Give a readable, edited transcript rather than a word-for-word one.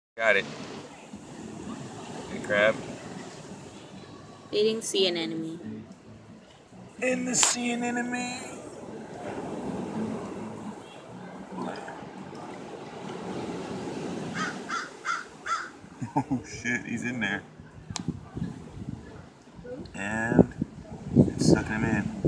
Got it. Good crab. Eating sea anemone. In the sea anemone. Oh shit, he's in there. And it's sucking him in.